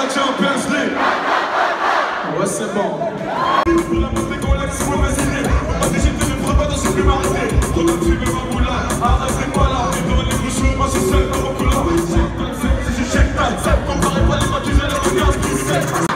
la Champions League. Ouais, c'est bon. Pour la montée qu'on laisse, faut m'asiner. On m'a dit j'étais le bras dans une plumarité. Trop de tu veux ma moula, arrêtez pas là. Et dans les bouchons, moi je sais pas mon couleur. Si je check time, ça me compare pas les mains, tu sais le regard qui sait.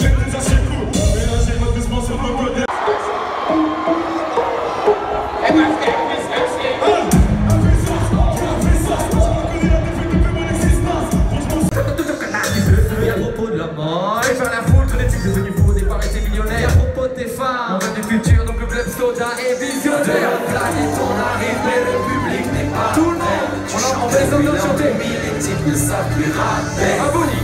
MHD ils savent pirater. Abonné.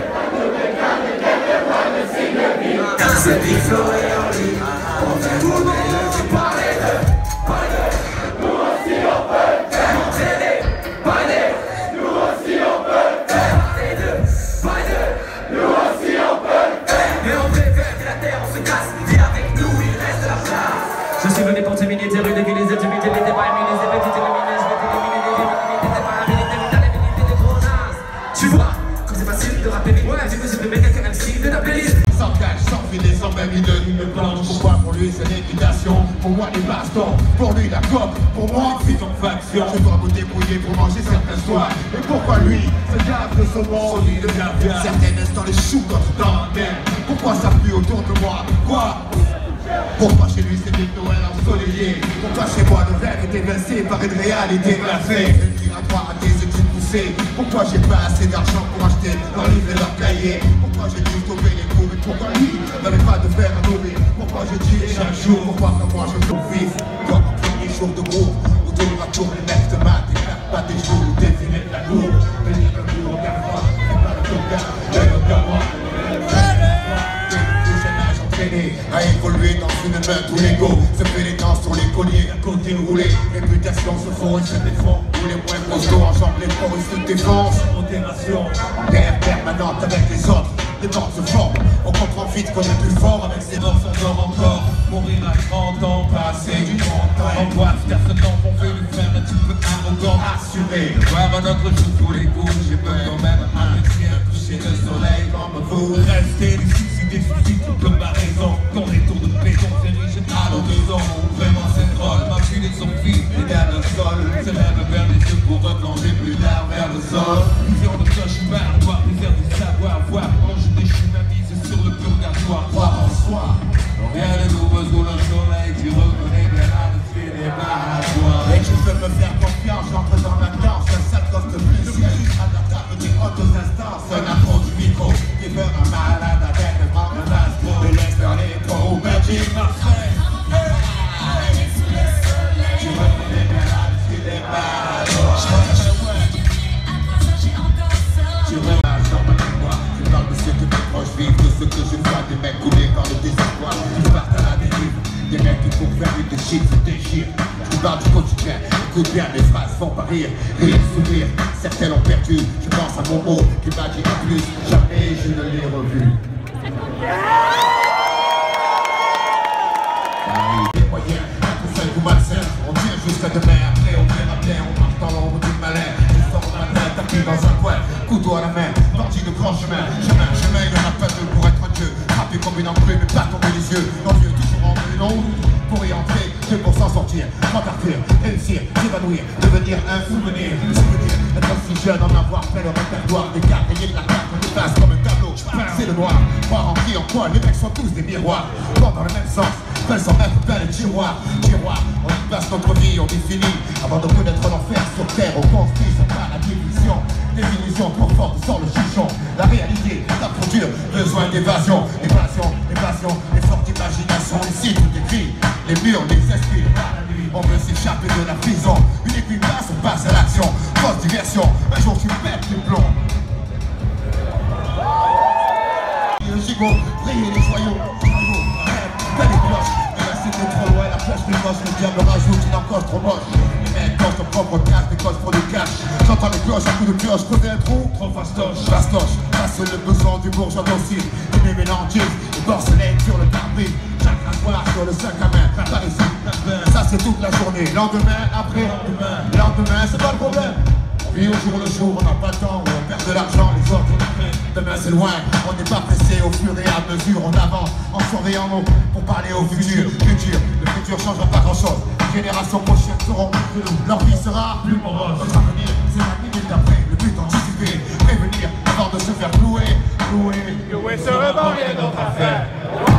C'est Bigflo Oli, on vient tout le monde parler de, nous aussi on peut le faire. Parler, nous aussi on peut le faire. Parler, nous aussi on peut le faire. Mais on préfère que la terre on se casse, viens avec nous, il reste la place. Je suis venu pour terminer tes rues, déguiser tes buts, t'es pas aimé, les épées, t'es éliminé, je vais t'éliminer, t'es pas habilité, t'as l'habilité des gros nazes. Tu vois, quand c'est facile de rapper, ouais, j'ai besoin de mettre quelqu'un MC de la playlist. Sans cash, sans filet, sans même idée, une planche. Pourquoi pour lui c'est l'équitation, pour moi les bastons, pour lui la coque, pour moi fit en faction. Je dois me débrouiller pour manger certains soirs. Et pourquoi lui, ce gave de saumon, solide de caviar, certaines dans les choux, d'autres dans la mer. Pourquoi ça pue autour de moi? Quoi? Pourquoi chez lui c'est des Noël ensoleillé? Pourquoi chez moi le rêve est évincé par une réalité glacée? Le migratoire à des études poussées. Pourquoi j'ai pas assez d'argent pour acheter leurs livres et leurs cahiers? Pourquoi j'ai dû sauver les cours? Et pourquoi lui n'avait pas de fer à nourrir? Pourquoi j'ai dit chaque jour? Pourquoi que moi je trouve vif comme un premier jour de groupe? Autour de ma tour les mecs de maths et pas des jours où défiler de la cour. Venir le jour au garde-moi, c'est pas le ton gars, mais le gars-moi. À évoluer dans une main tout l'ego se fait les dents sur les colliers, à côté roulé, réputation se font et se défend. Où les moins costauds enjambent les forts et se défoncent. Modération, guerre permanente avec les autres, les morts se forment. On comprend vite qu'on est plus fort avec ses morts on dort encore. Mourir à 30 ans, pas assez du 30 ans. Angoisse, personne on veut lui faire un petit peu arrogant, assuré. Voir un autre jour tous les coups, j'ai peur quand même à métier, à toucher le soleil comme vous. Restez des soucis comme ma raison. Ton retour de béton dirige à l'horizon. Vraiment c'est drôle, ma fille et son fils égal au sol. Se lève vers les yeux pour replonger plus tard vers le sol. Vision de cauchemar, voir misère du savoir, voir ange déchu ma vie, c'est sur le purgatoire. Croire en soi, rien de nouveau sous le soleil. Tu reconnais bien la dessus des barres à toi. Et tu peux me faire confiance, j'entre dans la danse. Ça coste plus, à la table des hautes instances. Un accro du micro, qui veut un malade avec le grand astro. Et laisse faire les pros, Magic Marseille. Tu reconnais bien la dessus des barres. Tu remarques dans ma mémoire. Je parle de ceux que mes proches vivent, de ceux que je vois, des mecs coulés par le désespoir. Qui partent à la dérive, des mecs qui courent vers lui, des chiffres se déchirent. Je parle du quotidien, écoute bien, mes phrases font pas rire, rire, sourire. Certains l'ont perdu, je pense à mon mot qui m'a dit en plus, jamais je ne l'ai revu. Les moyens, un coup seul, coup malsain, on tient jusqu'à demain, après on verra bien, on marche dans l'ombre du malin. Je sors au matin, tapis dans un coin, couteau à la main, parti de grand chemin, chemin, il y en a pas deux pour être Dieu. Frappé comme une enclume, mais pas tomber les yeux, l'envieux toujours en vue, non pour y entrer, que pour s'en sortir, sans partir, réussir, s'évanouir, devenir un souvenir, être aussi jeune, en avoir fait le répertoire, des cartes, ayez de la carte, on dépasse comme un tableau, c'est le noir, croire en qui, en quoi, les mecs sont tous des miroirs, vont dans le même sens, veulent s'en mettre plein les tiroirs, on y passe notre vie, on définit, avant de connaître l'enfer sur terre, on construit, c'est pas la division, des illusions trop fortes sans le chichon, la réalité, la trop dure, besoin d'évasion, et forte imagination, ici tout écrit. Les murs, les esprits, on veut s'échapper de la prison. Une aiguille passe, on passe à l'action. Grosse diversion, un jour tu pètes les plombs. Le gigot, briller les joyaux, t'as les cloches. Mais là c'était trop loin, la flèche des gosses, le diable rajoute une encoche trop moche. Les mecs dans ton propre cash, des cosses pour du cash. J'entends les cloches, un coup de pioche, creuser un trou, trop fastoche. Fastoche, passe le besoin du bourgeois docile. Les mélanges, les porcelaines sur le parvis. Chaque rasoir sur le sac à main, par ici, ça c'est toute la journée. Lendemain, après, lendemain, c'est pas le problème. On vit au jour le jour, on n'a pas le temps, on perd de l'argent, les autres demain c'est loin, on n'est pas pressé au fur et à mesure, on avance en surveillant nos pour parler au futur. Le futur changera pas grand chose, les générations prochaines seront plus que nous, leur vie sera plus morose. Notre avenir, c'est la minute d'après, le but anticipé, prévenir avant de se faire clouer. Louer sera pas rien d'autre à faire.